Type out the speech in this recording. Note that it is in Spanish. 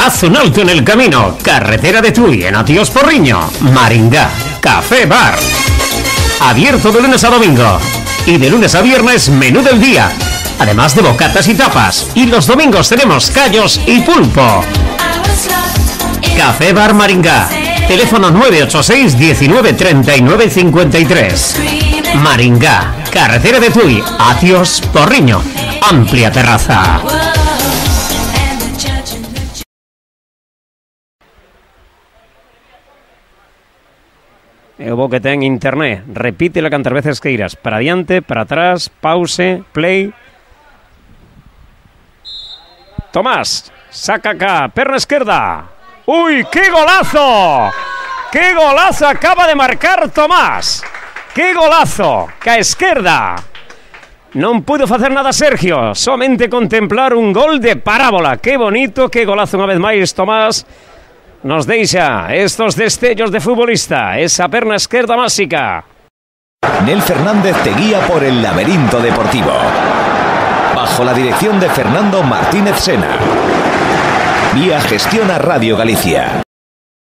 Haz un alto en el camino. Carretera de Tui, en Atíos Porriño. Maringá, Café Bar. Abierto de lunes a domingo. Y de lunes a viernes, menú del día. Además de bocatas y tapas. Y los domingos tenemos callos y pulpo. Café Bar Maringá. Teléfono 986 19 39 53. Maringá, carretera de Tui, Atíos Porriño. Amplia terraza. O que ten internet, repítela cantas veces que irás. Para adiante, para atrás, pause, play. Tomás, saca acá, perna izquierda. ¡Uy, qué golazo! ¡Qué golazo acaba de marcar Tomás! ¡Qué golazo! Que a esquerda non pudo facer nada Sergio, somente contemplar un gol de parábola. ¡Qué bonito, qué golazo unha vez máis Tomás! Nos deixa estos destellos de futbolista, esa perna esquerda máxica. Nel Fernández te guía por el laberinto deportivo, bajo la dirección de Fernando Martínez Sena. Vía Gestiona Radio Galicia.